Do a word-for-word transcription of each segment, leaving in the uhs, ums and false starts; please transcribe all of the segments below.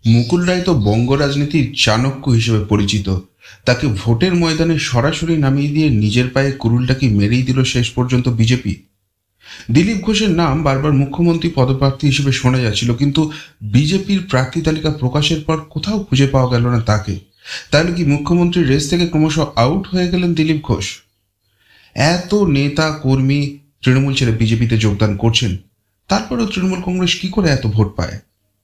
মুকুল রায় তো বঙ্গ রাজনীতির চাণক্য হিসেবে পরিচিত। তাকে ভোটের ময়দানে সরাসরি নামিয়ে দিয়ে নিজের পায়ে কুরুলটাকে মেরেই দিল শেষ পর্যন্ত বিজেপি। দিলীপ ঘোষের নাম বারবার মুখ্যমন্ত্রী পদপ্রার্থী হিসেবে শোনা যাচ্ছিল, কিন্তু বিজেপির প্রার্থী তালিকা প্রকাশের পর কোথাও খুঁজে পাওয়া গেল না তাকে। তাহলে কি মুখ্যমন্ত্রীর রেস থেকে ক্রমশ আউট হয়ে গেলেন দিলীপ ঘোষ? এত নেতা কর্মী তৃণমূল ছেড়ে বিজেপিতে যোগদান করছেন, তারপরেও তৃণমূল কংগ্রেস কি করে এত ভোট পায়?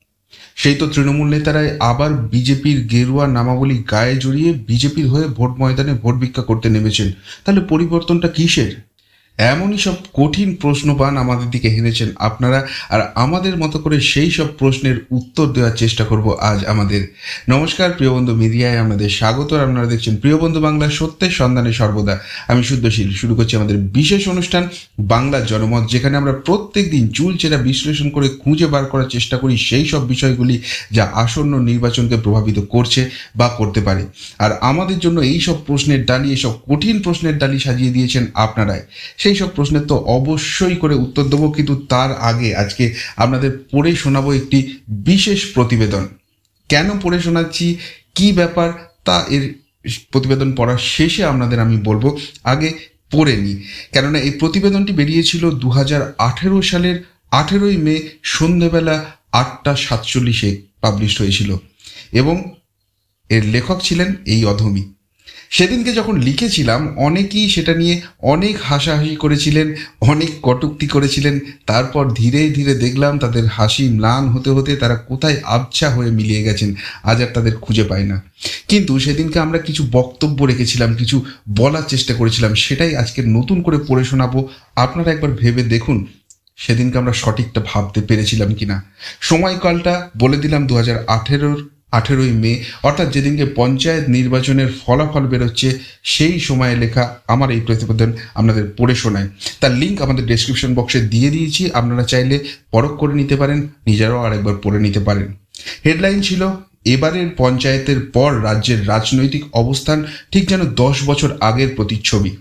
সেই তো তৃণমূল নেতারাই আবার বিজেপির গেরুয়া নামাবলী গায়ে জড়িয়ে বিজেপির হয়ে ভোট ময়দানে ভোট ভিক্ষা করতে নেমেছেন। তাহলে পরিবর্তনটা কিসের? এমনই সব কঠিন প্রশ্নবান আমাদের দিকে হেনেছেন আপনারা, আর আমাদের মতো করে সেই সব প্রশ্নের উত্তর দেওয়ার চেষ্টা করব আজ আমাদের। নমস্কার প্রিয় বন্ধু, মিডিয়ায় আপনাদের স্বাগত। আপনারা দেখছেন প্রিয় বন্ধু বাংলা, সত্যের সন্ধানে সর্বদা। আমি শুদ্ধশীল। শুরু করছি আমাদের বিশেষ অনুষ্ঠান বাংলার জনমত, যেখানে আমরা প্রত্যেক দিন চুলচেরা বিশ্লেষণ করে খুঁজে বার করার চেষ্টা করি সেই সব বিষয়গুলি যা আসন্ন নির্বাচনকে প্রভাবিত করছে বা করতে পারে। আর আমাদের জন্য এই সব প্রশ্নের ডালি, এইসব কঠিন প্রশ্নের ডালি সাজিয়ে দিয়েছেন আপনারাই। সেই সব প্রশ্নের তো অবশ্যই করে উত্তর দেবো, কিন্তু তার আগে আজকে আপনাদের পড়ে শোনাবো একটি বিশেষ প্রতিবেদন। কেন পড়ে শোনাচ্ছি, কি ব্যাপার, তা এর প্রতিবেদন পড়ার শেষে আপনাদের আমি বলবো। আগে পড়ে নিই, কেননা এই প্রতিবেদনটি বেরিয়েছিল দু হাজার আঠেরো সালের আঠেরোই মে সন্ধ্যেবেলা আটটা সাতচল্লিশে পাবলিশ হয়েছিল, এবং এর লেখক ছিলেন এই অধমী। সেদিনকে যখন লিখেছিলাম অনেকেই সেটা নিয়ে অনেক হাসাহাসি করেছিলেন, অনেক কটূক্তি করেছিলেন। তারপর ধীরে ধীরে দেখলাম তাদের হাসি ম্লান হতে হতে তারা কোথায় আবছা হয়ে মিলিয়ে গেছেন, আজ আর তাদের খুঁজে পাই না। কিন্তু সেদিনকে আমরা কিছু বক্তব্য রেখেছিলাম, কিছু বলার চেষ্টা করেছিলাম, সেটাই আজকে নতুন করে পড়ে শোনাবো। আপনারা একবার ভেবে দেখুন সেদিনকে আমরা সঠিকটা ভাবতে পেরেছিলাম কিনা। সময়কালটা বলে দিলাম, দু হাজার আঠেরোর আঠেরোই মে, অর্থাৎ যেদিনকে পঞ্চায়েত নির্বাচনের ফলাফল বেরোচ্ছে সেই সময়ে লেখা আমার এই প্রতিবেদন আপনাদের পড়ে শোনায়। তার লিঙ্ক আমাদের ডেসক্রিপশন বক্সে দিয়ে দিয়েছি, আপনারা চাইলে পরখ করে নিতে পারেন, নিজেরাও আরেকবার পড়ে নিতে পারেন। হেডলাইন ছিল, এবারের পঞ্চায়েতের পর রাজ্যের রাজনৈতিক অবস্থান ঠিক যেন দশ বছর আগের প্রতিচ্ছবি।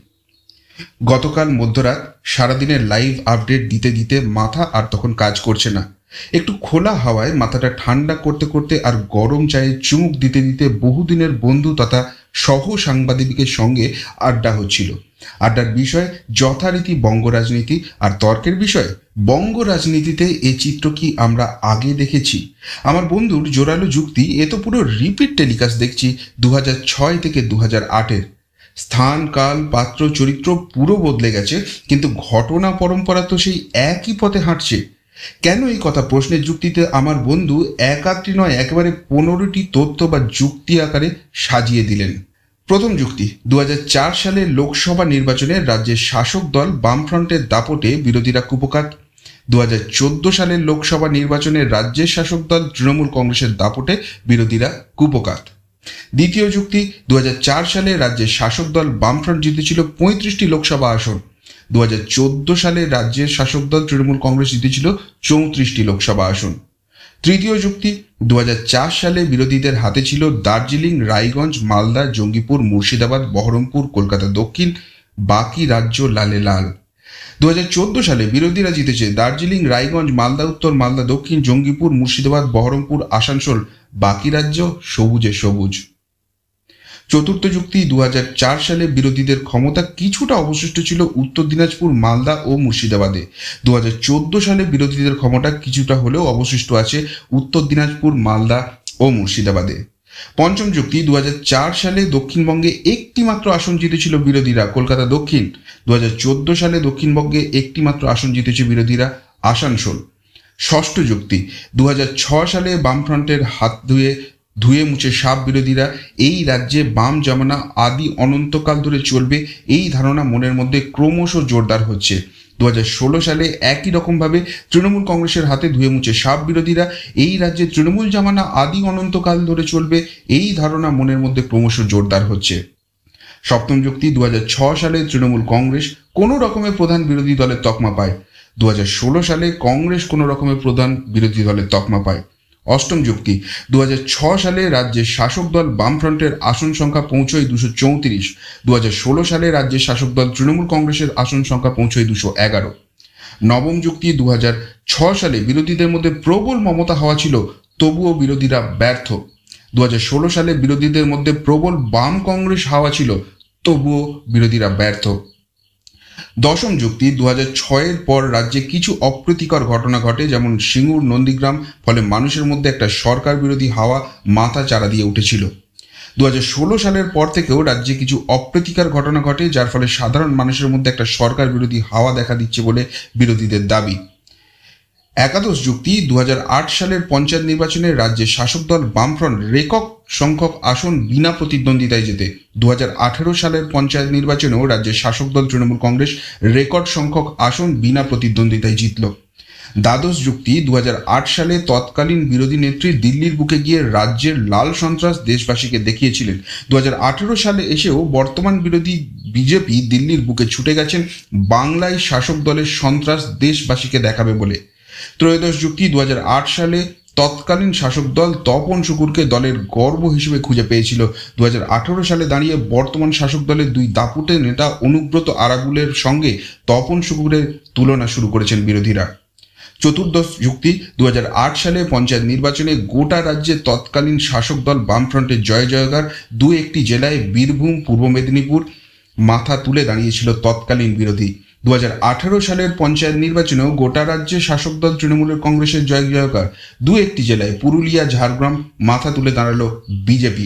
গতকাল মধ্যরাত সারাদিনের লাইভ আপডেট দিতে দিতে মাথা আর তখন কাজ করছে না। একটু খোলা হাওয়ায় মাথাটা ঠান্ডা করতে করতে আর গরম চায়ে চুমুক দিতে দিতে বহুদিনের বন্ধু তথা সহ সাংবাদিকের সঙ্গে আড্ডা হচ্ছিল। আড্ডার বিষয় যথারীতি বঙ্গ রাজনীতি, আর তর্কের বিষয় বঙ্গ রাজনীতিতে এ চিত্র কি আমরা আগে দেখেছি। আমার বন্ধুর জোরালো যুক্তি, এ তো পুরো রিপিট টেলিকাস্ট দেখছি দু হাজার ছয় থেকে দু হাজার আটের। স্থান, কাল, পাত্র, চরিত্র পুরো বদলে গেছে, কিন্তু ঘটনা পরম্পরা তো সেই একই পথে হাঁটছে। কেন এই কথা প্রশ্নের যুক্তিতে আমার বন্ধু একাত্রি নয় একেবারে পনেরোটি তথ্য বা যুক্তি আকারে সাজিয়ে দিলেন। প্রথম যুক্তি, দু হাজার চার সালে লোকসভা নির্বাচনে রাজ্যের শাসক দল বামফ্রন্টের দাপটে বিরোধীরা কুপকাত। দু হাজার চোদ্দ সালের লোকসভা নির্বাচনে রাজ্যের শাসক দল তৃণমূল কংগ্রেসের দাপটে বিরোধীরা কুপকাত। দ্বিতীয় যুক্তি, দু হাজার চার সালে রাজ্যের শাসক দল বামফ্রন্ট জিতেছিল পঁয়ত্রিশটি লোকসভা আসন। দু হাজার চোদ্দ সালে রাজ্যের শাসক দল তৃণমূল কংগ্রেস জিতেছিল চৌত্রিশটি লোকসভা আসন। তৃতীয় যুক্তি, দু হাজার চার সালে বিরোধীদের হাতে ছিল দার্জিলিং, রায়গঞ্জ, মালদা, জঙ্গিপুর, মুর্শিদাবাদ, বহরমপুর, কলকাতা দক্ষিণ, বাকি রাজ্য লালে লাল। দু হাজার চোদ্দ সালে বিরোধীরা জিতেছে দার্জিলিং, রায়গঞ্জ, মালদা উত্তর, মালদা দক্ষিণ, জঙ্গিপুর, মুর্শিদাবাদ, বহরমপুর, আসানসোল, বাকি রাজ্য সবুজে সবুজ। চতুর্থ যুক্তি, দু হাজার চার সালে বিরোধীদের ক্ষমতা কিছুটা অবশিষ্ট ছিল উত্তর দিনাজপুর, মালদা ও মুর্শিদাবাদে। দু হাজার চোদ্দ সালে বিরোধীদের ক্ষমতা কিছুটা হলেও অবশিষ্ট আছে উত্তর দিনাজপুর, মালদা ও মুর্শিদাবাদে। পঞ্চম যুক্তি, দু হাজার চার সালে দক্ষিণবঙ্গে একটি মাত্র আসন জিতেছিল বিরোধীরা, কলকাতা দক্ষিণ। দু হাজার চোদ্দ সালে দক্ষিণবঙ্গে একটি মাত্র আসন জিতেছে বিরোধীরা, আসানসোল। ষষ্ঠ যুক্তি, দু হাজার ছ সালে বামফ্রন্টের হাত ধুয়ে ধুয়ে মুছে সাপ বিরোধীরা এই রাজ্যে বাম জামানা আদি অনন্তকাল ধরে চলবে, এই ধারণা মনের মধ্যে ক্রমশ জোরদার হচ্ছে। দু হাজার ষোলো সালে একই রকমভাবে তৃণমূল কংগ্রেসের হাতে ধুয়ে মুছে সাপ বিরোধীরা এই রাজ্যে তৃণমূল জামানা আদি অনন্তকাল ধরে চলবে, এই ধারণা মনের মধ্যে ক্রমশ জোরদার হচ্ছে। সপ্তম যুক্তি, দু হাজার ছ সালে তৃণমূল কংগ্রেস কোনো রকমের প্রধান বিরোধী দলের তকমা পায়। দু হাজার ষোলো সালে কংগ্রেস কোনো রকমের প্রধান বিরোধী দলের তকমা পায়। অষ্টম যুক্তি, দু হাজার ছ সালে রাজ্যের শাসক দল বামফ্রন্টের আসন সংখ্যা পৌঁছয় দুশো চৌত্রিশ। দু হাজার ষোলো সালে রাজ্যের শাসক দল তৃণমূল কংগ্রেসের আসন সংখ্যা পৌঁছয় দুশো এগারো। নবম যুক্তি, দু হাজার ছ সালে বিরোধীদের মধ্যে প্রবল মমতা হওয়া ছিল তবুও বিরোধীরা ব্যর্থ। দু হাজার ষোলো সালে বিরোধীদের মধ্যে প্রবল বাম কংগ্রেস হাওয়া ছিল, তবুও বিরোধীরা ব্যর্থ। দশম যুক্তি, দু হাজার ছয়ের পর রাজ্যে কিছু অপ্রীতিকর ঘটনা ঘটে, যেমন সিঙ্গুর, নন্দীগ্রাম, ফলে মানুষের মধ্যে একটা সরকার বিরোধী হাওয়া মাথা চারা দিয়ে উঠেছিল। দু হাজার ষোলো সালের পর থেকেও রাজ্যে কিছু অপ্রীতিকর ঘটনা ঘটে, যার ফলে সাধারণ মানুষের মধ্যে একটা সরকার বিরোধী হাওয়া দেখা দিচ্ছে বলে বিরোধীদের দাবি। একাদশ যুক্তি, দু হাজার আট সালের পঞ্চায়েত নির্বাচনে রাজ্যের শাসক দল বামফ্রন্ট রেকর্ড সংখ্যক আসন বিনা প্রতিদ্বন্দ্বিতায় জেতে। দু হাজার আঠেরো সালের পঞ্চায়েত নির্বাচনেও রাজ্যের শাসক দল তৃণমূল কংগ্রেস রেকর্ড সংখ্যক আসন বিনা প্রতিদ্বন্দ্বিতায় জিতল। দ্বাদশ যুক্তি, দু হাজার আট সালে তৎকালীন বিরোধী নেত্রী দিল্লির বুকে গিয়ে রাজ্যের লাল সন্ত্রাস দেশবাসীকে দেখিয়েছিলেন। দু হাজার আঠেরো সালে এসেও বর্তমান বিরোধী বিজেপি দিল্লির বুকে ছুটে গেছেন বাংলায় শাসক দলের সন্ত্রাস দেশবাসীকে দেখাবে বলে। ত্রয়োদশ যুক্তি, দু হাজার আট সালে তৎকালীন শাসক দল তপন শুকুরকে দলের গর্ব হিসেবে খুঁজে পেয়েছিল। দু হাজার আঠেরো সালে দাঁড়িয়ে বর্তমান শাসক দলের দুই দাপুটে নেতা অনুব্রত আরাগুলের সঙ্গে তপন শুকুরের তুলনা শুরু করেছেন বিরোধীরা। চতুর্দশ যুক্তি, দু হাজার আট সালে পঞ্চায়েত নির্বাচনে গোটা রাজ্যে তৎকালীন শাসক দল বামফ্রন্টের জয় জয়গার। দু একটি জেলায় বীরভূম, পূর্ব মেদিনীপুর মাথা তুলে দাঁড়িয়েছিল তৎকালীন বিরোধী। দু হাজার আঠেরো সালের পঞ্চায়েত নির্বাচনেও গোটা রাজ্যে শাসক দল তৃণমূলের কংগ্রেসের জয় জয়কার। দু একটি জেলায় পুরুলিয়া, ঝাড়গ্রাম মাথা তুলে দাঁড়ালো বিজেপি।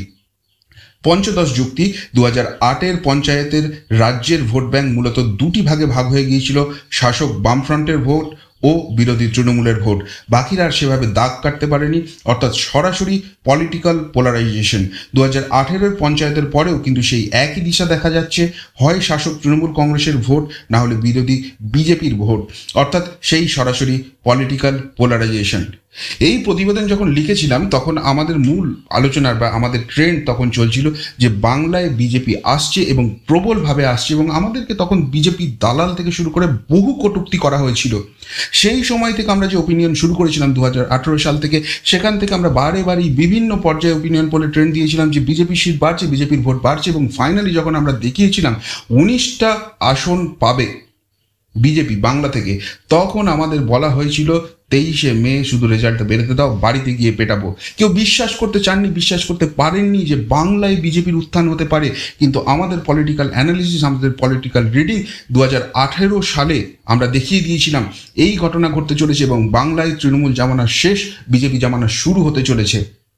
পঞ্চদশ যুক্তি, দু হাজার আটের পঞ্চায়েতের রাজ্যের ভোট ব্যাংক মূলত দুটি ভাগে ভাগ হয়ে গিয়েছিল, শাসক বামফ্রন্টের ভোট ও বিরোধী তৃণমূলের ভোট। বাকিরা আর সেভাবে দাগ কাটতে পারেনি, অর্থাৎ সরাসরি পলিটিক্যাল পোলারাইজেশন। দু হাজার আঠেরোর পঞ্চায়েতের পরেও কিন্তু সেই একই দিশা দেখা যাচ্ছে, হয় শাসক তৃণমূল কংগ্রেসের ভোট, না হলে বিরোধী বিজেপির ভোট, অর্থাৎ সেই সরাসরি পলিটিক্যাল পোলারাইজেশন। এই প্রতিবেদন যখন লিখেছিলাম তখন আমাদের মূল আলোচনার বা আমাদের ট্রেন্ড তখন চলছিল যে বাংলায় বিজেপি আসছে এবং প্রবলভাবে আসছে, এবং আমাদেরকে তখন বিজেপি দালাল থেকে শুরু করে বহু কটূক্তি করা হয়েছিল। সেই সময় থেকে আমরা যে ওপিনিয়ন শুরু করেছিলাম দু হাজার আঠেরো সাল থেকে, সেখান থেকে আমরা বারে বারেই বিভিন্ন পর্যায়ে ওপিনিয়ন পোলে ট্রেন্ড দিয়েছিলাম যে বিজেপির সিট বাড়ছে, বিজেপির ভোট বাড়ছে, এবং ফাইনালি যখন আমরা দেখিয়েছিলাম উনিশটা আসন পাবে বিজেপি বাংলা থেকে, তখন আমাদের বলা হয়েছিল তেইশে মে শুধু রেজাল্টটা বেরোতে দাও, বাড়িতে গিয়ে পেটাবো। কেউ বিশ্বাস করতে চাননি, বিশ্বাস করতে পারেননি যে বাংলায় বিজেপির উত্থান হতে পারে। কিন্তু আমাদের পলিটিক্যাল অ্যানালিসিস, আমাদের পলিটিক্যাল রিডিং দু হাজার আঠেরো সালে আমরা দেখিয়ে দিয়েছিলাম এই ঘটনা ঘটতে চলেছে এবং বাংলায় তৃণমূল জামানা শেষ, বিজেপি জামানা শুরু হতে চলেছে।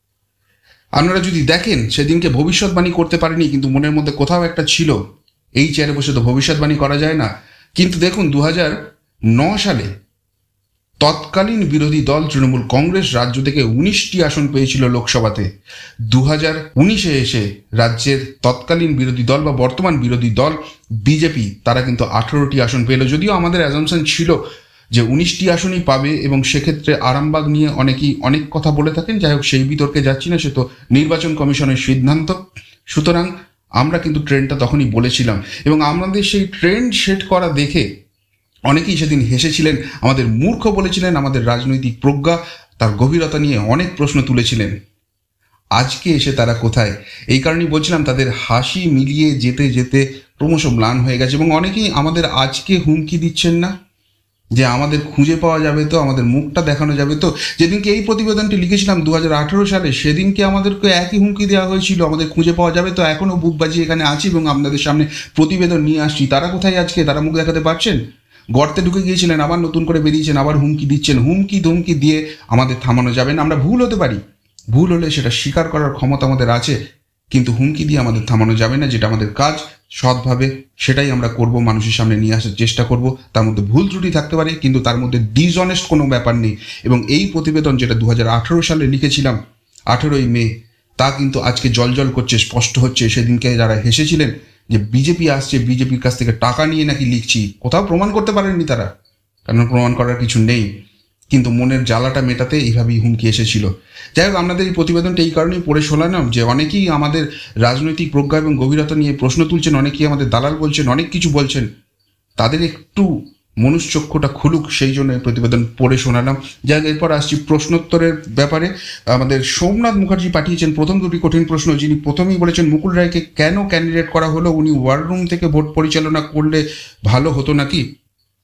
আপনারা যদি দেখেন সেদিনকে ভবিষ্যৎবাণী করতে পারেনি, কিন্তু মনের মধ্যে কোথাও একটা ছিল এই চেয়ারে বসে তো ভবিষ্যৎবাণী করা যায় না। কিন্তু দেখুন দু হাজার ন সালে তৎকালীন বিরোধী দল তৃণমূল কংগ্রেস রাজ্য থেকে উনিশটি আসন পেয়েছিল লোকসভাতে। দু হাজার উনিশে এসে রাজ্যের তৎকালীন বিরোধী দল বা বর্তমান বিরোধী দল বিজেপি, তারা কিন্তু আঠেরোটি আসন পেল। যদিও আমাদের অ্যাজাম্পশন ছিল যে উনিশটি আসনই পাবে, এবং সেক্ষেত্রে আরামবাগ নিয়ে অনেকেই অনেক কথা বলে থাকেন। যাই হোক, সেই বিতর্কে যাচ্ছি না, সে তো নির্বাচন কমিশনের সিদ্ধান্ত। সুতরাং আমরা কিন্তু ট্রেন্ডটা তখনই বলেছিলাম, এবং আমাদের সেই ট্রেন্ড সেট করা দেখে অনেকেই সেদিন হেসেছিলেন, আমাদের মূর্খ বলেছিলেন, আমাদের রাজনৈতিক প্রজ্ঞা তার গভীরতা নিয়ে অনেক প্রশ্ন তুলেছিলেন। আজকে এসে তারা কোথায়? এই কারণেই বলছিলাম তাদের হাসি মিলিয়ে যেতে যেতে ক্রমশ ম্লান হয়ে গেছে, এবং অনেকেই আমাদের আজকে হুমকি দিচ্ছেন না যে আমাদের খুঁজে পাওয়া যাবে তো, আমাদের মুখটা দেখানো যাবে তো। যেদিনকে এই প্রতিবেদনটি লিখেছিলাম দু হাজার আঠেরো সালে, সেদিনকে আমাদেরকে একই হুমকি দেওয়া হয়েছিল, আমাদের খুঁজে পাওয়া যাবে তো। এখনও বুক বাজিয়ে এখানে আছি এবং আপনাদের সামনে প্রতিবেদন নিয়ে আসছি। তারা কোথায় আজকে? তারা মুখ দেখাতে পারছেন? গর্তে ঢুকে গিয়েছিলেন, আবার নতুন করে বেরিয়েছেন, আবার হুমকি দিচ্ছেন। হুমকি ধুমকি দিয়ে আমাদের থামানো যাবে না। আমরা ভুল হতে পারি, ভুল হলে সেটা স্বীকার করার ক্ষমতা আমাদের আছে, কিন্তু হুমকি দিয়ে আমাদের থামানো যাবে না। যেটা আমাদের কাজ সৎভাবে সেটাই আমরা করব, মানুষের সামনে নিয়ে আসার চেষ্টা করব। তার মধ্যে ভুল ত্রুটি থাকতে পারে, কিন্তু তার মধ্যে ডিসঅনেস্ট কোনো ব্যাপার নেই। এবং এই প্রতিবেদন যেটা দু হাজার আঠেরো সালে লিখেছিলাম আঠেরোই মে, তা কিন্তু আজকে জলজল করছে, স্পষ্ট হচ্ছে। সেদিনকে যারা হেসেছিলেন যে বিজেপি আসছে, বিজেপির কাছ থেকে টাকা নিয়ে নাকি লিখছি, কোথাও প্রমাণ করতে পারেননি তারা, কারণ প্রমাণ করার কিছু নেই। কিন্তু মনের জ্বালাটা মেটাতে এইভাবেই হুমকি এসেছিল। যাই হোক, আপনাদের এই প্রতিবেদনটা এই কারণেই পড়ে শোনালাম যে অনেকেই আমাদের রাজনৈতিক প্রজ্ঞা এবং গভীরতা নিয়ে প্রশ্ন তুলছেন, অনেকেই আমাদের দালাল বলছেন, অনেক কিছু বলছেন। তাদের একটু মনুষ্যক্ষুটা খুলুক, সেই জন্য এই প্রতিবেদন পড়ে শোনালাম। যাই হোক, এরপর আসছি প্রশ্নোত্তরের ব্যাপারে। আমাদের সোমনাথ মুখার্জি পাঠিয়েছেন প্রথম দুটি কঠিন প্রশ্ন। যিনি প্রথমেই বলেছেন মুকুল রায়কে কেন ক্যান্ডিডেট করা হলো, উনি ওয়ার রুম থেকে ভোট পরিচালনা করলে ভালো হতো নাকি?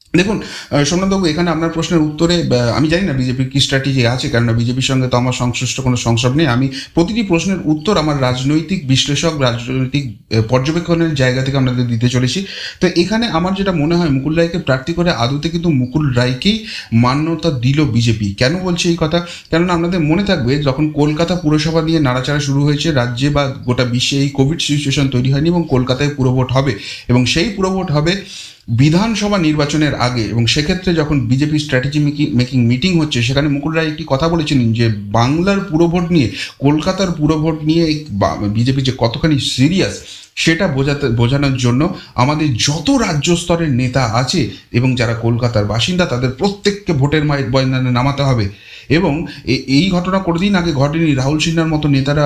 দেখুন সোমনাথবাবু, এখানে আপনার প্রশ্নের উত্তরে আমি জানি না বিজেপির কি স্ট্র্যাটেজি আছে, কেননা বিজেপির সঙ্গে তো আমার সংশ্লিষ্ট কোনো সংস্রব নেই। আমি প্রতিটি প্রশ্নের উত্তর আমার রাজনৈতিক বিশ্লেষক, রাজনৈতিক পর্যবেক্ষণের জায়গা থেকে আপনাদের দিতে চলেছি। তো এখানে আমার যেটা মনে হয়, মুকুল রায়কে প্রার্থী করে আদতে কিন্তু মুকুল রায়কেই মান্যতা দিল বিজেপি। কেন বলছি এই কথা? কেননা আপনাদের মনে থাকবে, যখন কলকাতা পুরসভা নিয়ে নাড়াচাড়া শুরু হয়েছে রাজ্যে বা গোটা বিশ্বে, এই কোভিড সিচুয়েশন তৈরি হয়নি এবং কলকাতায় পুরভোট হবে, এবং সেই পুরভোট হবে বিধানসভা নির্বাচনের আগে। এবং সেক্ষেত্রে যখন বিজেপি স্ট্র্যাটেজি মেকিং মিটিং হচ্ছে, সেখানে মুকুল রায় একটি কথা বলেছিলেন যে বাংলার পুরভোট নিয়ে, কলকাতার পুরভোট নিয়ে বিজেপি যে কতখানি সিরিয়াস সেটা বোঝাতে বোঝানোর জন্য আমাদের যত রাজ্য স্তরের নেতা আছে এবং যারা কলকাতার বাসিন্দা, তাদের প্রত্যেককে ভোটের ময়দানে নামাতে হবে। এবং এই ঘটনা কোনোদিন আগে ঘটেনি। রাহুল সিনহার মতো নেতারা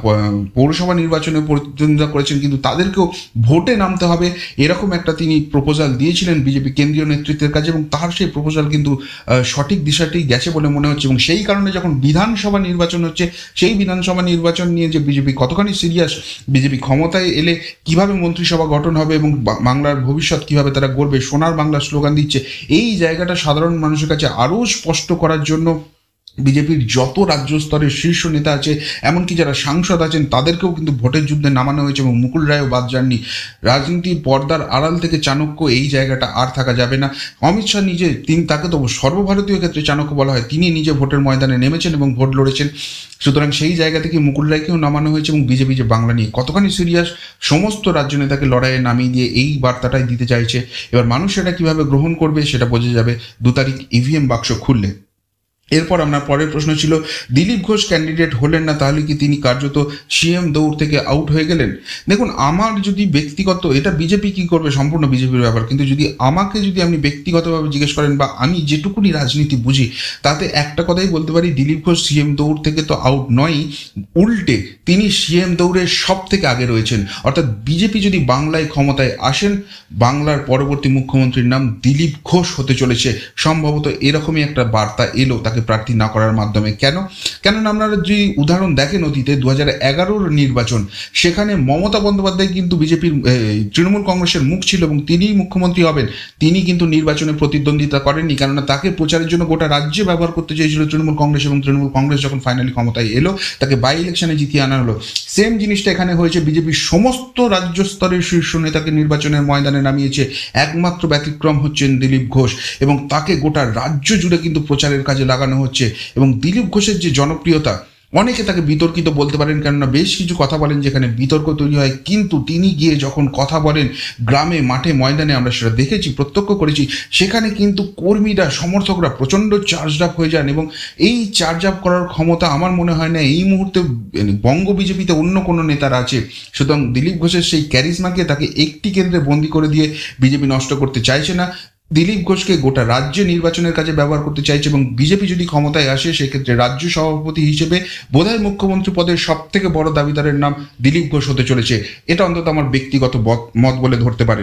পৌরসভা নির্বাচনে প্রতিদ্বন্দ্বিতা করেছেন, কিন্তু তাদেরকেও ভোটে নামতে হবে, এরকম একটা তিনি প্রপোজাল দিয়েছিলেন বিজেপি কেন্দ্রীয় নেতৃত্বের কাছে, এবং তার সেই প্রপোজাল কিন্তু সঠিক দিশাতেই গেছে বলে মনে হচ্ছে। এবং সেই কারণে যখন বিধানসভা নির্বাচন হচ্ছে, সেই বিধানসভা নির্বাচন নিয়ে যে বিজেপি কতখানি সিরিয়াস, বিজেপি ক্ষমতায় এলে কিভাবে মন্ত্রিসভা গঠন হবে এবং বাংলার ভবিষ্যৎ কিভাবে তারা গড়বে, সোনার বাংলার স্লোগান দিচ্ছে, এই জায়গাটা সাধারণ মানুষের কাছে আরও স্পষ্ট করার জন্য বিজেপির যত রাজ্য স্তরের শীর্ষ নেতা আছে, এমনকি যারা সাংসদ আছেন, তাদেরকেও কিন্তু ভোটের যুদ্ধে নামানো হয়েছে। এবং মুকুল রায়ও বাদ যাননি। রাজনীতির পর্দার আড়াল থেকে চাণক্য, এই জায়গাটা আর থাকা যাবে না। অমিত শাহ নিজে, তিনি, তাকে তো সর্বভারতীয় ক্ষেত্রে চাণক্য বলা হয়, তিনি নিজে ভোটের ময়দানে নেমেছেন এবং ভোট লড়েছেন। সুতরাং সেই জায়গা থেকে মুকুল রায়কেও নামানো হয়েছে। এবং বিজেপি যে বাংলা নিয়ে কতখানি সিরিয়াস, সমস্ত রাজ্য নেতাকে লড়াইয়ে নামিয়ে দিয়ে এই বার্তাটাই দিতে চাইছে। এবার মানুষ সেটা কিভাবে গ্রহণ করবে সেটা বোঝা যাবে দু তারিখ ইভিএম বাক্স খুললে। এরপর আপনার পরের প্রশ্ন ছিল, দিলীপ ঘোষ ক্যান্ডিডেট হলেন না, তাহলে কি তিনি কার্যত সিএম দৌড় থেকে আউট হয়ে গেলেন? দেখুন, আমার যদি ব্যক্তিগত, এটা বিজেপি কি করবে সম্পূর্ণ বিজেপির ব্যাপার, কিন্তু যদি আমাকে যদি আপনি ব্যক্তিগতভাবে জিজ্ঞেস করেন বা আমি যেটুকুনি রাজনীতি বুঝি, তাতে একটা কথাই বলতে পারি, দিলীপ ঘোষ সিএম দৌড় থেকে তো আউট নয়ই, উল্টে তিনি সিএম দৌড়ের সব থেকে আগে রয়েছেন। অর্থাৎ বিজেপি যদি বাংলায় ক্ষমতায় আসেন, বাংলার পরবর্তী মুখ্যমন্ত্রীর নাম দিলীপ ঘোষ হতে চলেছে। সম্ভবত এরকমই একটা বার্তা এলো তাকে প্রার্থী না করার মাধ্যমে। কেন? কেননা আপনারা যদি উদাহরণ দেখেন, অতীতে দু হাজার এগারোর নির্বাচন, সেখানে মমতা বন্দ্যোপাধ্যায় কিন্তু বিজেপির তৃণমূল কংগ্রেসের মুখ ছিল এবং তিনিই মুখ্যমন্ত্রী হবেন। তিনি কিন্তু নির্বাচনে প্রতিদ্বন্দ্বিতা করেননি, কেননা তাকে প্রচারের জন্য গোটা রাজ্যে ব্যবহার করতে চেয়েছিল তৃণমূল কংগ্রেস, এবং তৃণমূল কংগ্রেস যখন ফাইনালি ক্ষমতায় এলো, তাকে বাই ইলেকশনে জিতিয়ে আনা হলো। সেম জিনিসটা এখানে হয়েছে। বিজেপির সমস্ত রাজ্য স্তরের শীর্ষ নেতাকে নির্বাচনের ময়দানে নামিয়েছে, একমাত্র ব্যতিক্রম হচ্ছেন দিলীপ ঘোষ, এবং তাকে গোটা রাজ্য জুড়ে কিন্তু প্রচারের কাজে লাগানো হচ্ছে। এবং দিলীপ ঘোষের যে জনপ্রিয়তা, অনেকে তাকে বিতর্কিত বলতে পারেন, কেননা বেশ কিছু কথা বলেন যেখানে বিতর্ক তৈরি হয়, কিন্তু তিনি গিয়ে যখন কথা বলেন গ্রামে, মাঠে, ময়দানে, আমরা সেটা দেখেছি, প্রত্যক্ষ করেছি, সেখানে কিন্তু কর্মীরা, সমর্থকরা প্রচণ্ড চার্জ আপ হয়ে যান। এবং এই চার্জ আপ করার ক্ষমতা আমার মনে হয় না এই মুহূর্তে বঙ্গ বিজেপিতে অন্য কোনো নেতার আছে। সুতরাং দিলীপ ঘোষের সেই ক্যারিজমাকে, তাকে একটি কেন্দ্রে বন্দি করে দিয়ে বিজেপি নষ্ট করতে চাইছে না। দিলীপ ঘোষকে গোটা রাজ্যে নির্বাচনের কাজে ব্যবহার করতে চাইছে, এবং বিজেপি যদি ক্ষমতায় আসে, সেক্ষেত্রে রাজ্য সভাপতি হিসেবে বোধহয় মুখ্যমন্ত্রী পদের সব থেকে বড় দাবিদারের নাম দিলীপ ঘোষ হতে চলেছে। এটা অন্তত আমার ব্যক্তিগত মত বলে ধরতে পারেন।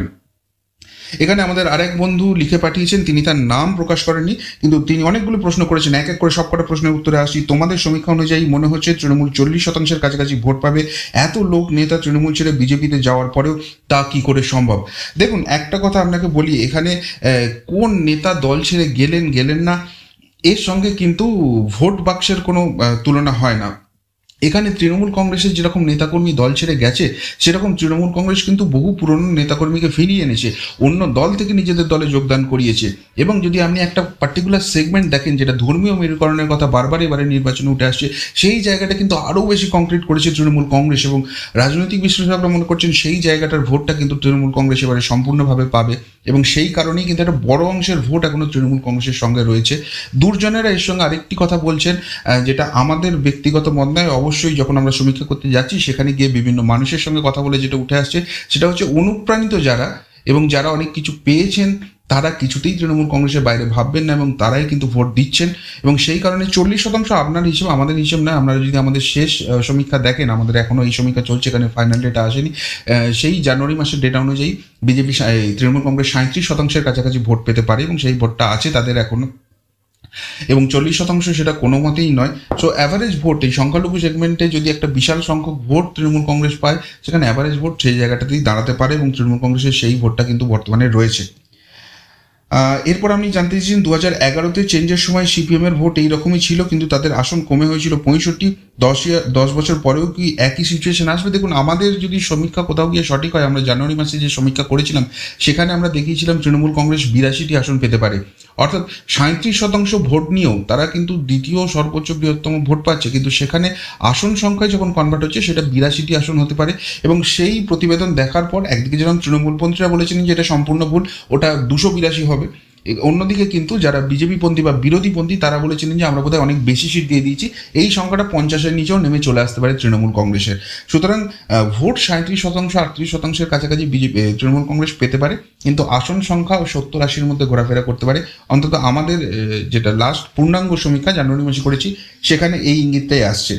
এখানে আমাদের আরেক বন্ধু লিখে পাঠিয়েছেন, তিনি তার নাম প্রকাশ করেননি, কিন্তু তিনি অনেকগুলো প্রশ্ন করেছেন। এক এক করে সবকটা প্রশ্নের উত্তরে আসি। তোমাদের সমীক্ষা অনুযায়ী মনে হচ্ছে তৃণমূল চল্লিশ শতাংশের কাছাকাছি ভোট পাবে। এত লোক নেতা তৃণমূল ছেড়ে বিজেপিতে যাওয়ার পরেও তা কি করে সম্ভব? দেখুন, একটা কথা আপনাকে বলি, এখানে কোন নেতা দল ছেড়ে গেলেন গেলেন না, এর সঙ্গে কিন্তু ভোট বাক্সের কোনো তুলনা হয় না। এখানে তৃণমূল কংগ্রেসের যেরকম নেতাকর্মী দল ছেড়ে গেছে, সেরকম তৃণমূল কংগ্রেস কিন্তু বহু পুরনো নেতাকর্মীকে ফিরিয়ে এনেছে, অন্য দল থেকে নিজেদের দলে যোগদান করিয়েছে। এবং যদি আপনি একটা পার্টিকুলার সেগমেন্ট দেখেন, যেটা ধর্মীয় মেরুকরণের কথা বারবার এবারে নির্বাচনে উঠে আসছে, সেই জায়গাটা কিন্তু আরও বেশি কংক্রিট করেছে তৃণমূল কংগ্রেস, এবং রাজনৈতিক বিশ্লেষকরা মনে করছেন সেই জায়গাটার ভোটটা কিন্তু তৃণমূল কংগ্রেস এবারে সম্পূর্ণভাবে পাবে। এবং সেই কারণেই কিন্তু একটা বড় অংশের ভোট এখনও তৃণমূল কংগ্রেসের সঙ্গে রয়েছে। দুর্জনেরা এর সঙ্গে আরেকটি কথা বলছেন, যেটা আমাদের ব্যক্তিগত মত নয়, অবশ্যই যখন আমরা সমীক্ষা করতে যাচ্ছি সেখানে গিয়ে বিভিন্ন মানুষের সঙ্গে কথা বলে যেটা উঠে আসছে, সেটা হচ্ছে অনুপ্রাণিত যারা এবং যারা অনেক কিছু পেয়েছেন, তারা কিছুতেই তৃণমূল কংগ্রেসের বাইরে ভাববেন না, এবং তারাই কিন্তু ভোট দিচ্ছেন। এবং সেই কারণে চল্লিশ শতাংশ আপনার হিসেবে, আমাদের হিসেবে নয়। আপনারা যদি আমাদের শেষ সমীক্ষা দেখেন, আমাদের এখনও এই সমীক্ষা চলছে, এখানে ফাইনাল ডেটা আসেনি, সেই জানুয়ারি মাসের ডেটা অনুযায়ী বিজেপি, তৃণমূল কংগ্রেস সাঁত্রিশ শতাংশের কাছাকাছি ভোট পেতে পারে, এবং সেই ভোটটা আছে তাদের এখনো, এবং চল্লিশ শতাংশ সেটা কোনো মতেই নয়। সো অ্যাভারেজ ভোট, এই সংখ্যালঘু সেগমেন্টে যদি একটা বিশাল সংখ্যক ভোট তৃণমূল কংগ্রেস পায়, সেখানে অ্যাভারেজ ভোট সেই জায়গাটাতেই দাঁড়াতে পারে, এবং তৃণমূল কংগ্রেসের সেই ভোটটা কিন্তু বর্তমানে রয়েছে। এরপর আপনি জানতে চেয়েছেন দু হাজার এগারোতে চেঞ্জের সময় সিপিএম এর ভোট এইরকমই ছিল, কিন্তু তাদের আসন কমে হয়েছিল পঁয়ষট্টি। দশ দশ বছর পরেও কি একই সিচুয়েশন আসবে? দেখুন, আমাদের যদি সমীক্ষা কোথাও গিয়ে সঠিক হয়, আমরা জানুয়ারি মাসে যে সমীক্ষা করেছিলাম সেখানে আমরা দেখিয়েছিলাম তৃণমূল কংগ্রেস বিরাশিটি আসন পেতে পারে, অর্থাৎ সাঁত্রিশ শতাংশ ভোট নিয়েও তারা কিন্তু দ্বিতীয় সর্বোচ্চ বৃহত্তম ভোট পাচ্ছে, কিন্তু সেখানে আসন সংখ্যায় যখন কনভার্ট হচ্ছে সেটা বিরাশিটি আসন হতে পারে। এবং সেই প্রতিবেদন দেখার পর একদিকে যেমন তৃণমূলপন্থীরা বলেছিলেন যে এটা সম্পূর্ণ ভুল, ওটা দুশো বিরাশি হবে, অন্যদিকে কিন্তু যারা বিজেপিপন্থী বা বিরোধীপন্থী তারা বলেছিলেন যে আমরা বোধহয় অনেক বেশি সিট দিয়ে দিয়েছি, এই সংখ্যাটা পঞ্চাশের নিচেও নেমে চলে আসতে পারে তৃণমূল কংগ্রেসের। সুতরাং ভোট সাঁত্রিশ শতাংশ আটত্রিশ শতাংশের কাছাকাছি বিজেপি তৃণমূল কংগ্রেস পেতে পারে, কিন্তু আসন সংখ্যা ও সত্তর আশির মধ্যে ঘোরাফেরা করতে পারে। অন্তত আমাদের যেটা লাস্ট পূর্ণাঙ্গ সমীক্ষা জানুয়ারি মাসে করেছি সেখানে এই ইঙ্গিতটাই আসছে।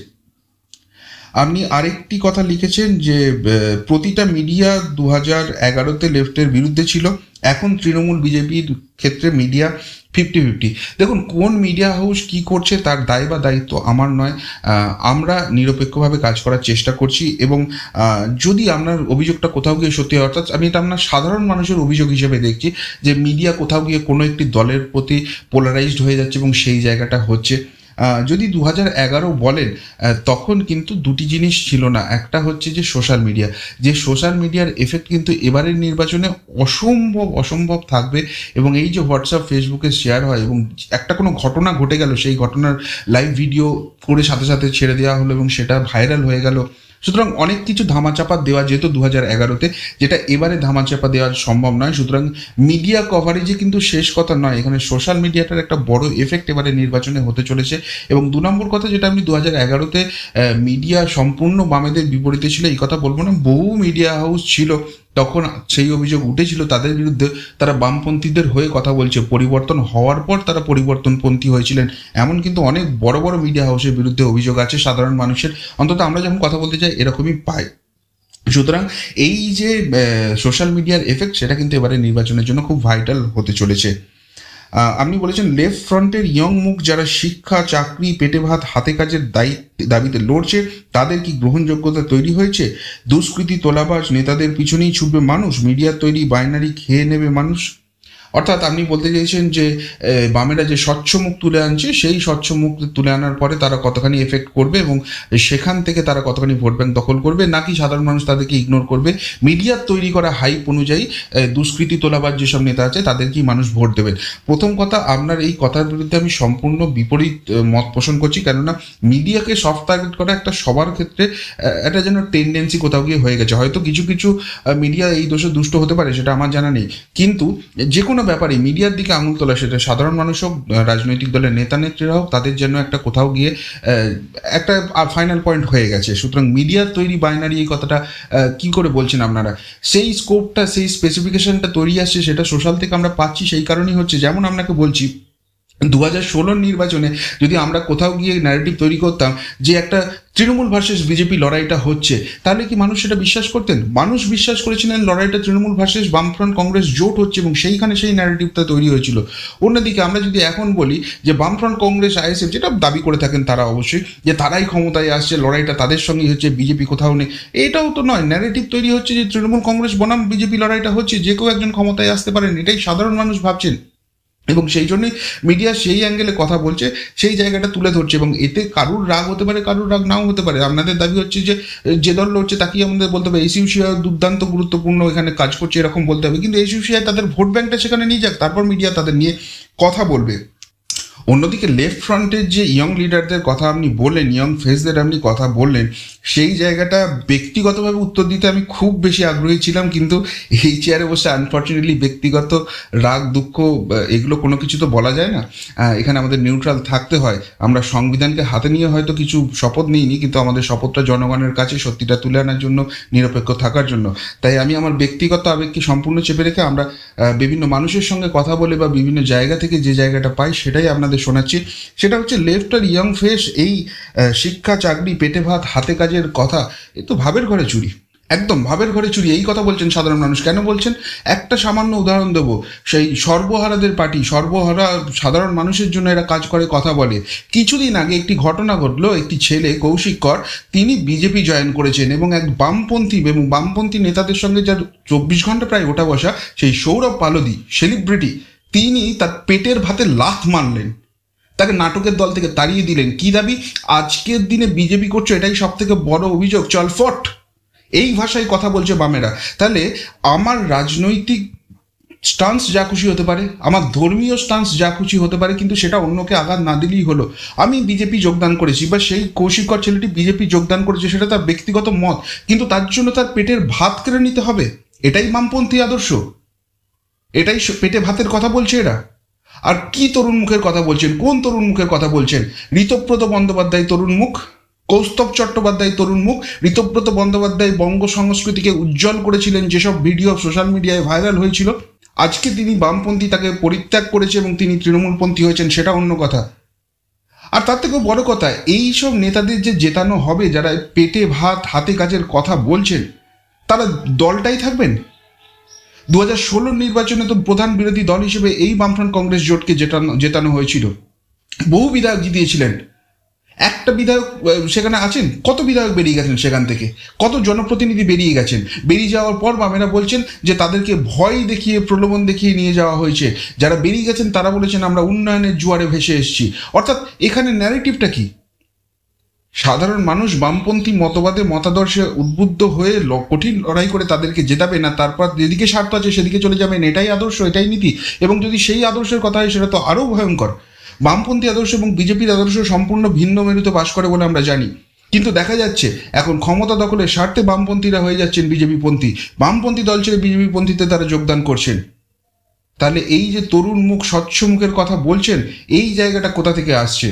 আপনি আরেকটি কথা লিখেছেন যে প্রতিটা মিডিয়া দু হাজার এগারোতে লেফটের বিরুদ্ধে ছিল, এখন তৃণমূল বিজেপির ক্ষেত্রে মিডিয়া ফিফটি ফিফটি। দেখুন, কোন মিডিয়া হাউস কি করছে তার দায় বা দায়িত্ব আমার নয়, আমরা নিরপেক্ষভাবে কাজ করার চেষ্টা করছি। এবং যদি আপনার অভিযোগটা কোথাও গিয়ে সত্যি হয়, অর্থাৎ আমি এটা আপনার সাধারণ মানুষের অভিযোগ হিসেবে দেখছি যে মিডিয়া কোথাও গিয়ে কোনো একটি দলের প্রতি পোলারাইজড হয়ে যাচ্ছে এবং সেই জায়গাটা হচ্ছে, যদি দু হাজার এগারো বলেন তখন কিন্তু দুটি জিনিস ছিল না। একটা হচ্ছে যে সোশ্যাল মিডিয়া, যে সোশ্যাল মিডিয়ার এফেক্ট কিন্তু এবারের নির্বাচনে অসম্ভব অসম্ভব থাকবে। এবং এই যে হোয়াটসঅ্যাপ ফেসবুকে শেয়ার হয় এবং একটা কোনো ঘটনা ঘটে গেল, সেই ঘটনার লাইভ ভিডিও করে সাথে সাথে ছেড়ে দেওয়া হলো এবং সেটা ভাইরাল হয়ে গেল। সুতরাং অনেক কিছু ধামাচাপা দেওয়া যেত দু হাজার এগারোতে, যেটা এবারে ধামাচাপা দেওয়া সম্ভব নয়। সুতরাং মিডিয়া কভারেজে কিন্তু শেষ কথা নয়, এখানে সোশ্যাল মিডিয়াটার একটা বড় এফেক্ট এবারে নির্বাচনে হতে চলেছে। এবং দু নম্বর কথা যেটা আমি দু হাজার এগারোতে মিডিয়া সম্পূর্ণ বামেদের বিপরীতে ছিল এই কথা বলবো না, বহু মিডিয়া হাউস ছিল তখন সেই অভিযোগ উঠেছিল তাদের বিরুদ্ধে, তারা বামপন্থীদের হয়ে কথা বলছে, পরিবর্তন হওয়ার পর তারা পরিবর্তনপন্থী হয়েছিলেন, এমন কিন্তু অনেক বড় বড় মিডিয়া হাউসের বিরুদ্ধে অভিযোগ আছে সাধারণ মানুষের, অন্তত আমরা যখন কথা বলতে চাই এরকমই পাই। সুতরাং এই যে সোশ্যাল মিডিয়ার এফেক্ট সেটা কিন্তু এবারে নির্বাচনের জন্য খুব ভাইটাল হতে চলেছে। আপনি বলেছেন লেফট ফ্রন্টের ইয়ং মুখ যারা শিক্ষা, চাকরি, পেটে ভাত, হাতে কাজের দাবিতে লড়ছে তাদের কি গ্রহণযোগ্যতা তৈরি হয়েছে? দুষ্কৃতী তোলাবাজ নেতাদের পিছনেই ছুটবে মানুষ, মিডিয়ার তৈরি বাইনারি খেয়ে নেবে মানুষ। অর্থাৎ আপনি বলতে চাইছেন যে বামেরা যে স্বচ্ছ মুখ তুলে আনছে সেই স্বচ্ছ মুখ তুলে আনার পরে তারা কতখানি এফেক্ট করবে এবং সেখান থেকে তারা কতখানি ভোট ব্যাংক দখল করবে, নাকি সাধারণ মানুষ তাদেরকে ইগনোর করবে। মিডিয়ার তৈরি করা হাইপ অনুযায়ী দুষ্কৃতী তোলাবাজ যেসব নেতা আছে তাদেরকেই মানুষ ভোট দেবেন। প্রথম কথা, আপনার এই কথার বিরুদ্ধে আমি সম্পূর্ণ বিপরীত মত পোষণ করছি, কেননা মিডিয়াকে সফট টার্গেট করা একটা সবার ক্ষেত্রে একটা যেন টেন্ডেন্সি কোথাও গিয়ে হয়ে গেছে। হয়তো কিছু কিছু মিডিয়া এই দোষে দুষ্ট হতে পারে, সেটা আমার জানা নেই, কিন্তু যে কোনো ব্যাপারে মিডিয়ার দিকে আঙুল তোলা, সেটা সাধারণ মানুষ হোক, রাজনৈতিক দলের নেতা নেত্রীরা হোক, তাদের জন্য একটা কোথাও গিয়ে একটা ফাইনাল পয়েন্ট হয়ে গেছে। সুতরাং মিডিয়ার তৈরি বাইনারি এই কথাটা কি করে বলছেন আপনারা? সেই স্কোপটা, সেই স্পেসিফিকেশনটা তৈরি আসছে সেটা সোশ্যাল থেকে আমরা পাচ্ছি, সেই কারণেই হচ্ছে। যেমন আপনাকে বলছি, দু হাজার ষোলোর নির্বাচনে যদি আমরা কোথাও গিয়ে ন্যারেটিভ তৈরি করতাম যে একটা তৃণমূল ভার্সেস বিজেপি লড়াইটা হচ্ছে, তাহলে কি মানুষ সেটা বিশ্বাস করতেন? মানুষ বিশ্বাস করেছিলেন লড়াইটা তৃণমূল ভার্সেস বামফ্রন্ট কংগ্রেস জোট হচ্ছে এবং সেইখানে সেই ন্যারেটিভটা তৈরি হয়েছিল। অন্যদিকে আমরা যদি এখন বলি যে বামফ্রন্ট কংগ্রেস, আইএসএফ, যেটা দাবি করে থাকেন তারা অবশ্যই, যে তারাই ক্ষমতায় আসছে, লড়াইটা তাদের সঙ্গেই হচ্ছে, বিজেপি কোথাও নেই, এটাও তো নয়। ন্যারেটিভ তৈরি হচ্ছে যে তৃণমূল কংগ্রেস বনাম বিজেপি লড়াইটা হচ্ছে, যে কেউ একজন ক্ষমতায় আসতে পারেন, এটাই সাধারণ মানুষ ভাবছেন। এবং সেই জন্যই মিডিয়া সেই অ্যাঙ্গেলে কথা বলছে, সেই জায়গাটা তুলে ধরছে। এবং এতে কারুর রাগ হতে পারে, কারুর রাগ নাও হতে পারে। আপনাদের দাবি হচ্ছে যে যে দল লড়ছে তাকেই আমাদের বলতে হবে এসইউসিআই দুর্দান্ত গুরুত্বপূর্ণ এখানে কাজ করছে, এরকম বলতে হবে। কিন্তু এসইউসিআই তাদের ভোট ব্যাংকটা সেখানে নিয়ে যাক, তারপর মিডিয়া তাদের নিয়ে কথা বলবে। অন্যদিকে লেফট ফ্রন্টের যে ইয়ং লিডারদের কথা আপনি বললেন, ইয়ং ফেসদের আপনি কথা বললেন, সেই জায়গাটা ব্যক্তিগতভাবে উত্তর দিতে আমি খুব বেশি আগ্রহী ছিলাম, কিন্তু এই চেয়ারে বসে আনফর্চুনেটলি ব্যক্তিগত রাগ, দুঃখ, এগুলো কোনো কিছু তো বলা যায় না। এখানে আমাদের নিউট্রাল থাকতে হয়। আমরা সংবিধানকে হাতে নিয়ে হয়তো কিছু শপথ নিইনি, কিন্তু আমাদের শপথটা জনগণের কাছে সত্যিটা তুলে আনার জন্য, নিরপেক্ষ থাকার জন্য। তাই আমি আমার ব্যক্তিগত আবেগকে সম্পূর্ণ চেপে রেখে আমরা বিভিন্ন মানুষের সঙ্গে কথা বলে বা বিভিন্ন জায়গা থেকে যে জায়গাটা পাই সেটাই আপনাদের শোনাচ্ছি। সেটা হচ্ছে লেফট আর ইয়ং ফেস এই শিক্ষা, চাকরি, পেটে ভাত, হাতে কাজের কথা, এ তো ভাবের ঘরে চুরি, একদম ভাবের ঘরে চুরি, এই কথা বলছেন সাধারণ মানুষ। কেন বলছেন? একটা সামান্য উদাহরণ দেবো। সেই সর্বহারাদের পার্টি, সর্বহারা সাধারণ মানুষের জন্য এরা কাজ করে, কথা বলে। কিছুদিন আগে একটি ঘটনা ঘটলো, একটি ছেলে কৌশিক কর, তিনি বিজেপি জয়েন করেছেন এবং এক বামপন্থী এবং বামপন্থী নেতাদের সঙ্গে যার চব্বিশ ঘন্টা প্রায় ওঠা বসা, সেই সৌরভ পালোদি, সেলিব্রিটি, তিনি তার পেটের ভাতে লাথ মারলেন, তাকে নাটকের দল থেকে তাড়িয়ে দিলেন। কি দাবি? আজকের দিনে বিজেপি করছো, এটাই সব থেকে বড় অভিযোগ, চল ফট। এই ভাষায় কথা বলছে বামেরা। তাহলে আমার রাজনৈতিক স্টান্স যা খুশি হতে পারে, আমার ধর্মীয় স্টান্স যা খুশি হতে পারে, কিন্তু সেটা অন্যকে আঘাত না দিলেই হলো। আমি বিজেপি যোগদান করেছি বা সেই কৌশিকর ছেলেটি বিজেপি যোগদান করেছে, সেটা তার ব্যক্তিগত মত, কিন্তু তার জন্য তার পেটের ভাত কেড়ে নিতে হবে? এটাই বামপন্থী আদর্শ? এটাই পেটে ভাতের কথা বলছে এরা? আর কি তরুণ মুখের কথা বলছেন? কোন তরুণ মুখের কথা বলছেন? ঋতব্রত বন্দ্যোপাধ্যায় তরুণ মুখ, কৌস্তব চট্টোপাধ্যায় তরুণ মুখ। ঋতব্রত বন্দ্যোপাধ্যায় বঙ্গ সংস্কৃতিকে উজ্জ্বল করেছিলেন, যেসব ভিডিও সোশ্যাল মিডিয়ায় ভাইরাল হয়েছিল। আজকে তিনি বামপন্থী, তাকে পরিত্যাগ করেছে এবং তিনি তৃণমূলপন্থী হয়েছেন, সেটা অন্য কথা। আর তার থেকেও বড় কথা, এই সব নেতাদের যে জেতানো হবে, যারা পেটে ভাত হাতে কাজের কথা বলছেন, তারা দলটাই থাকবেন। দু হাজার ষোলোর নির্বাচনে তো প্রধান বিরোধী দল হিসেবে এই বামফ্রন্ট কংগ্রেস জোটকে জেতানো জেতানো হয়েছিল। বহু বিধায়ক জিতিয়েছিলেন। একটা বিধায়ক সেখানে আছেন? কত বিধায়ক বেরিয়ে গেছেন সেখান থেকে? কত জনপ্রতিনিধি বেরিয়ে গেছেন? বেরিয়ে যাওয়ার পর বামেরা বলছেন যে তাদেরকে ভয় দেখিয়ে, প্রলোভন দেখিয়ে নিয়ে যাওয়া হয়েছে। যারা বেরিয়ে গেছেন তারা বলেছেন আমরা উন্নয়নের জোয়ারে ভেসে এসেছি। অর্থাৎ এখানে ন্যারেটিভটা কি? সাধারণ মানুষ বামপন্থী মতবাদে মতাদর্শে উদ্বুদ্ধ হয়ে কঠিন লড়াই করে তাদেরকে জেতাবে না, তারপর যেদিকে স্বার্থ আছে সেদিকে চলে যাবেন, এটাই আদর্শ, এটাই নীতি। এবং যদি সেই আদর্শের কথা হয় সেটা তো আরও ভয়ঙ্কর। বামপন্থী আদর্শ এবং বিজেপির আদর্শ সম্পূর্ণ ভিন্ন মেরুতে বাস করে বলে আমরা জানি, কিন্তু দেখা যাচ্ছে এখন ক্ষমতা দখলের স্বার্থে বামপন্থীরা হয়ে যাচ্ছেন বিজেপিপন্থী, বামপন্থী দল ছেড়ে বিজেপিপন্থীতে তারা যোগদান করছেন। তাহলে এই যে তরুণ মুখ, স্বচ্ছ মুখের কথা বলছেন, এই জায়গাটা কোথা থেকে আসছে?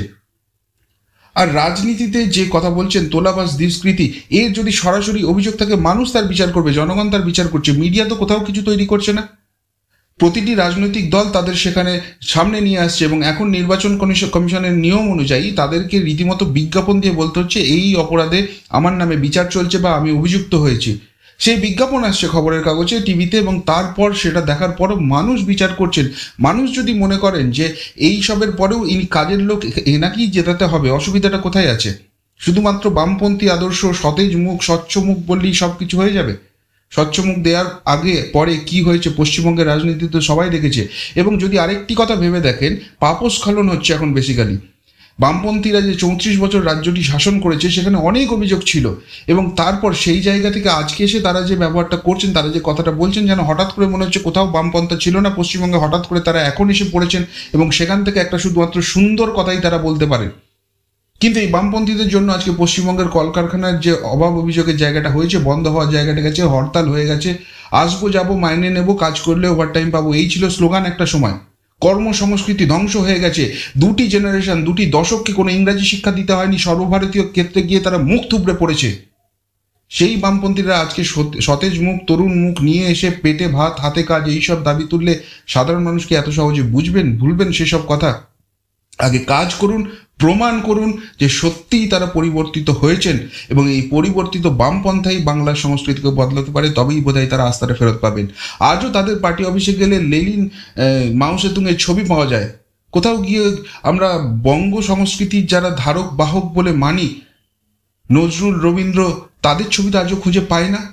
আর রাজনীতিতে যে কথা বলছেন তোলাবাজ দুষ্কৃতি, এর যদি সরাসরি অভিযোগ থাকে মানুষ তার বিচার করবে, জনগণ তার বিচার করছে। মিডিয়া তো কোথাও কিছু তৈরি করছে না। প্রতিটি রাজনৈতিক দল তাদের সেখানে সামনে নিয়ে আসছে এবং এখন নির্বাচন কমিশনের নিয়ম অনুযায়ী তাদেরকে রীতিমতো বিজ্ঞাপন দিয়ে বলতে হচ্ছে এই অপরাধে আমার নামে বিচার চলছে বা আমি অভিযুক্ত হয়েছি। সেই বিজ্ঞাপন আসছে খবরের কাগজে, টিভিতে, এবং তারপর সেটা দেখার পরও মানুষ বিচার করছেন। মানুষ যদি মনে করেন যে এই সবের পরেও ইনি কাজের লোক, এনাকেই জেতাতে হবে, অসুবিধাটা কোথায় আছে? শুধুমাত্র বামপন্থী আদর্শ, সতেজ মুখ, স্বচ্ছ মুখ বললেই সব কিছু হয়ে যাবে? স্বচ্ছ মুখ দেওয়ার আগে পরে কি হয়েছে পশ্চিমবঙ্গের রাজনীতিতে সবাই দেখেছে। এবং যদি আরেকটি কথা ভেবে দেখেন, পাপস্খলন হচ্ছে এখন বেসিক্যালি। বামপন্থীরা যে চৌত্রিশ বছর রাজ্যটি শাসন করেছে সেখানে অনেক অভিযোগ ছিল, এবং তারপর সেই জায়গা থেকে আজকে এসে তারা যে ব্যবহারটা করছেন, তারা যে কথাটা বলছেন, যেন হঠাৎ করে মনে হচ্ছে কোথাও বামপন্থা ছিল না পশ্চিমবঙ্গে, হঠাৎ করে তারা এখন এসে পড়েছেন এবং সেখান থেকে একটা শুধুমাত্র সুন্দর কথাই তারা বলতে পারে। কিন্তু এই বামপন্থীদের জন্য আজকে পশ্চিমবঙ্গের কলকারখানার যে অভাব অভিযোগের জায়গাটা হয়েছে, বন্ধ হওয়ার জায়গাটা গেছে, হরতাল হয়ে গেছে। আসবো যাবো, মাইনে নেবো, কাজ করলে ওভারটাইম পাবো, এই ছিল স্লোগান একটা সময়। কর্মসংস্কৃতি ধ্বংস হয়ে গেছে। দুটি জেনারেশন, দুটি দশককে কোনো ইংরাজি শিক্ষা দিতে হয়নি, সর্বভারতীয় ক্ষেত্রে গিয়ে তারা মুখ থুবড়ে পড়েছে। সেই বামপন্থীরা আজকে সতেজ মুখ, তরুণ মুখ নিয়ে এসে পেটে ভাত হাতে কাজ এইসব দাবি তুললে সাধারণ মানুষকে এত সহজে বুঝবেন, ভুলবেন সেসব কথা? আগে কাজ করুন, প্রমাণ করুন যে সত্যিই তারা পরিবর্তিত হয়েছেন এবং এই পরিবর্তিত বামপন্থাই বাংলার সংস্কৃতিকে বদলাতে পারে, তবেই বোধহয় তারা আস্থাটা ফেরত পাবেন। আজও তাদের পার্টি অফিসে গেলে লেনিন, মাও সেতুংয়ের ছবি পাওয়া যায়। কোথাও গিয়ে আমরা বঙ্গ সংস্কৃতির যারা ধারক বাহক বলে মানি, নজরুল, রবীন্দ্র, তাদের ছবি তো আজও খুঁজে পায় না।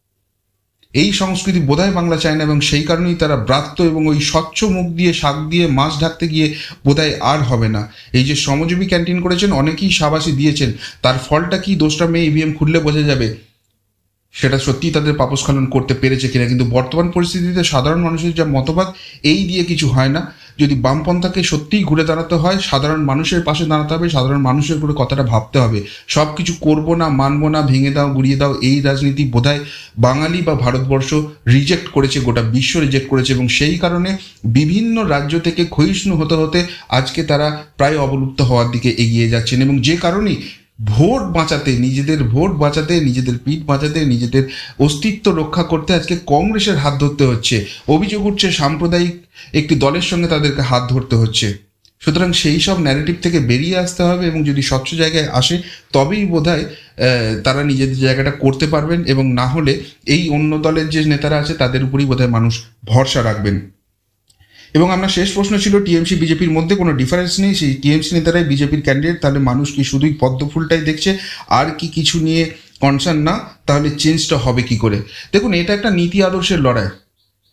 এই সংস্কৃতি বোধহয় বাংলা চায় না এবং সেই কারণেই তারা ব্রাত্য এবং ওই স্বচ্ছ মুখ দিয়ে শাক দিয়ে মাছ ঢাকতে গিয়ে বোধহয় আর হবে না। এই যে শ্রমজীবী ক্যান্টিন করেছেন, অনেকেই সাবাসী দিয়েছেন, তার ফলটা কি দোসরা মে ইভিএম খুললে বোঝা যাবে সেটা সত্যিই তাদের পাপস্খলন করতে পেরেছে কিনা। কিন্তু বর্তমান পরিস্থিতিতে সাধারণ মানুষের যা মতবাদ, এই দিয়ে কিছু হয় না। যদি বামপন্থাকে সত্যিই ঘুরে দাঁড়াতে হয়, সাধারণ মানুষের পাশে দাঁড়াতে হবে, সাধারণ মানুষের করে কথাটা ভাবতে হবে। সব কিছু করবো না, মানবো না, ভেঙে দাও, গুড়িয়ে দাও, এই রাজনীতি বোধহয় বাঙালি বা ভারতবর্ষ রিজেক্ট করেছে, গোটা বিশ্ব রিজেক্ট করেছে, এবং সেই কারণে বিভিন্ন রাজ্য থেকে ক্ষয়িষ্ণু হতে হতে আজকে তারা প্রায় অবলুপ্ত হওয়ার দিকে এগিয়ে যাচ্ছেন। এবং যে কারণেই ভোট বাঁচাতে, নিজেদের ভোট বাঁচাতে, নিজেদের পিঠ বাঁচাতে, নিজেদের অস্তিত্ব রক্ষা করতে আজকে কংগ্রেসের হাত ধরতে হচ্ছে। অভিযোগ উঠছে সাম্প্রদায়িক একটি দলের সঙ্গে তাদেরকে হাত ধরতে হচ্ছে। সুতরাং সেই সব ন্যারেটিভ থেকে বেরিয়ে আসতে হবে এবং যদি স্বচ্ছ জায়গায় আসে তবেই বোধহয় তারা নিজেদের জায়গাটা করতে পারবেন, এবং না হলে এই অন্য দলের যে নেতারা আছে তাদের উপরই বোধহয় মানুষ ভরসা রাখবেন। এবং আমার শেষ প্রশ্ন ছিল, টিএমসি বিজেপির মধ্যে কোনো ডিফারেন্স নেই, সেই টিএমসি নেতারাই বিজেপির ক্যান্ডিডেট, তাহলে মানুষ কি শুধুই পদ্ম ফুলটাই দেখছে আর কি কিছু নিয়ে কনসার্ন না? তাহলে চেঞ্জটা হবে কি করে? দেখুন, এটা একটা নীতি আদর্শের লড়াই।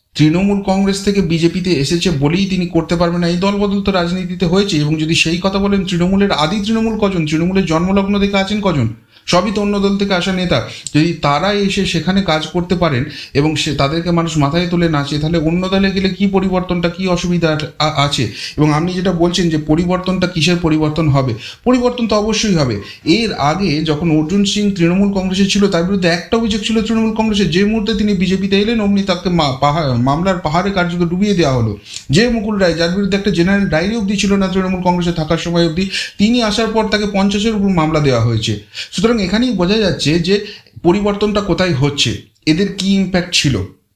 তৃণমূল কংগ্রেস থেকে বিজেপিতে এসেছে বলেই তিনি করতে পারবেন না। এই দলবদল তো রাজনীতিতে হয়েছে। এবং যদি সেই কথা বলেন, তৃণমূলের আদি তৃণমূল কজন, তৃণমূলের জন্মলগ্ন থেকে আছেন কজন? সবই তো অন্য দল থেকে আসা নেতা। যদি তারা এসে সেখানে কাজ করতে পারেন এবং সে তাদেরকে মানুষ মাথায় তুলে নাচে, তাহলে অন্য দলে গেলে কি পরিবর্তনটা, কি অসুবিধা আছে? এবং আপনি যেটা বলছেন যে পরিবর্তনটা কিসের পরিবর্তন হবে, পরিবর্তন তো অবশ্যই হবে। এর আগে যখন অর্জুন সিং তৃণমূল কংগ্রেসে ছিল, তার বিরুদ্ধে একটা অভিযোগ ছিল তৃণমূল কংগ্রেসের, যে মুহূর্তে তিনি বিজেপিতে এলেন অমনি তাকে পাহাড় মামলার পাহাড়ে কার্যত ডুবিয়ে দেওয়া হলো। যে মুকুল রায়, যার বিরুদ্ধে একটা জেনারেল ডায়েরি অবধি ছিল না তৃণমূল কংগ্রেসে থাকার সময় অবধি, তিনি আসার পর তাকে পঞ্চাশের উপর মামলা দেওয়া হয়েছে। সুতরাং এখানেই বোঝা যাচ্ছে যে পরিবর্তনটা কোথায় হচ্ছে, এদের কি ইম্প্যাক্ট ছিল।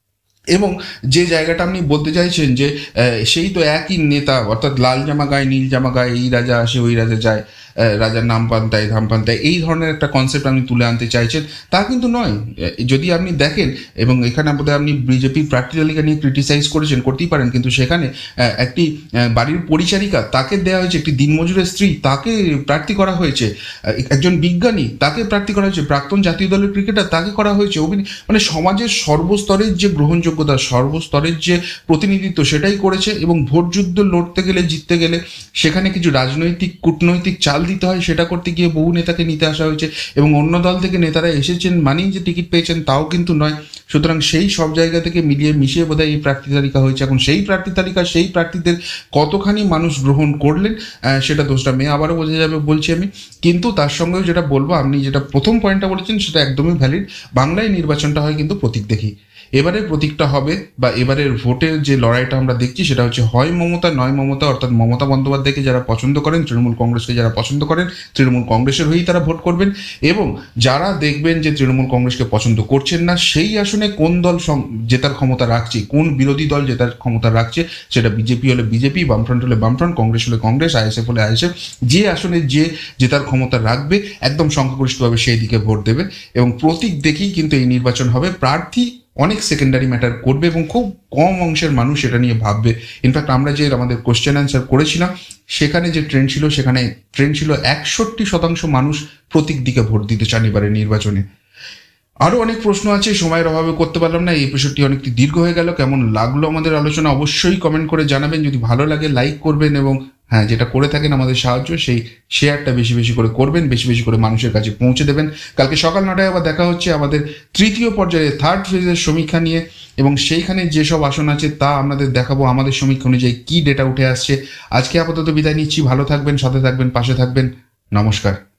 এবং যে জায়গাটা আপনি বলতে চাইছেন যে সেই তো একই নেতা, অর্থাৎ লাল জামা গায়ে নীল জামা গায়ে, এই রাজা আসে ওই রাজা যায়, রাজার নাম পান্তায় ধাম পান্তায়, এই ধরনের একটা কনসেপ্ট আপনি তুলে আনতে চাইছেন, তা কিন্তু নয়। যদি আপনি দেখেন, এবং এখানে বোধহয় আপনি বিজেপির প্রার্থী তালিকা নিয়ে ক্রিটিসাইজ করেছেন, করতেই পারেন, কিন্তু সেখানে একটি বাড়ির পরিচারিকা তাকে দেওয়া হয়েছে, একটি দিনমজুরের স্ত্রী তাকে প্রার্থী করা হয়েছে, একজন বিজ্ঞানী তাকে প্রার্থী করা হয়েছে, প্রাক্তন জাতীয় দলের ক্রিকেটার তাকে করা হয়েছে। মানে সমাজের সর্বস্তরের যে গ্রহণযোগ্যতা, সর্বস্তরের যে প্রতিনিধিত্ব, সেটাই করেছে। এবং ভোট যুদ্ধ লড়তে গেলে, জিততে গেলে সেখানে কিছু রাজনৈতিক কূটনৈতিক চাল দিতে হয়, সেটা করতে গিয়ে বহু নেতাকে নিতে আসা হয়েছে। এবং অন্য দল থেকে নেতারা এসেছেন মানেই যে টিকিট পেয়েছেন তাও কিন্তু নয়। সুতরাং সেই সব জায়গা থেকে মিলিয়ে মিশিয়ে বোধহয় এই প্রার্থী তালিকা হয়েছে। এখন সেই প্রার্থী তালিকা, সেই প্রার্থীদের কতখানি মানুষ গ্রহণ করলেন সেটা দোষটা মেয়ে আবারও বোঝা যাবে বলছি আমি। কিন্তু তার সঙ্গেও যেটা বলবো, আপনি যেটা প্রথম পয়েন্টটা বলেছেন সেটা একদমই ভ্যালিড। বাংলায় নির্বাচনটা হয় কিন্তু প্রতীক দেখি। এবারের প্রতীকটা হবে, বা এবারের ভোটের যে লড়াইটা আমরা দেখছি সেটা হচ্ছে হয় মমতা নয় মমতা। অর্থাৎ মমতা বন্দ্যোপাধ্যায়কে যারা পছন্দ করেন, তৃণমূল কংগ্রেসকে যারা পছন্দ করেন, তৃণমূল কংগ্রেসের হয়েই তারা ভোট করবেন। এবং যারা দেখবেন যে তৃণমূল কংগ্রেসকে পছন্দ করছেন না, সেই আসনে কোন দল জেতার ক্ষমতা রাখছে, কোন বিরোধী দল জেতার ক্ষমতা রাখছে, সেটা বিজেপি হলে বিজেপি, বামফ্রন্ট হলে বামফ্রন্ট, কংগ্রেস হলে কংগ্রেস, আইএসএফ হলে আইএসএফ, যে আসনে যে জেতার ক্ষমতা রাখবে একদম সংখ্যাগরিষ্ঠভাবে সেই দিকে ভোট দেবে। এবং প্রতীক দেখেই কিন্তু এই নির্বাচন হবে। প্রার্থী অনেক সেকেন্ডারি ম্যাটার করবে এবং খুব কম অংশের মানুষ এটা নিয়ে ভাববে। ইনফ্যাক্ট আমরা যে আমাদের কোশ্চেন অ্যান্সার করেছিলাম সেখানে যে ট্রেন্ড ছিল, সেখানে ট্রেন্ড ছিল একষট্টি শতাংশ মানুষ প্রতীক দিকে ভোট দিতে চান এবারে নির্বাচনে। আরও অনেক প্রশ্ন আছে, সময়ের অভাবে করতে পারলাম না। এই এপিসোডটি অনেকটি দীর্ঘ হয়ে গেল। কেমন লাগলো আমাদের আলোচনা অবশ্যই কমেন্ট করে জানাবেন। যদি ভালো লাগে লাইক করবেন, এবং হ্যাঁ, যেটা করে থাকেন আমাদের সাহায্য, সেই শেয়ারটা বেশি বেশি করে করবেন, বেশি বেশি করে মানুষের কাছে পৌঁছে দেবেন। কালকে সকাল নটায় আবার দেখা হচ্ছে আমাদের তৃতীয় পর্যায়ে থার্ড ফেজের সমীক্ষা নিয়ে, এবং সেইখানে যেসব আসন আছে তা আপনাদের দেখাবো আমাদের সমীক্ষা অনুযায়ী কী ডেটা উঠে আসছে। আজকে আপাতত বিদায় নিচ্ছি। ভালো থাকবেন, সাথে থাকবেন, পাশে থাকবেন। নমস্কার।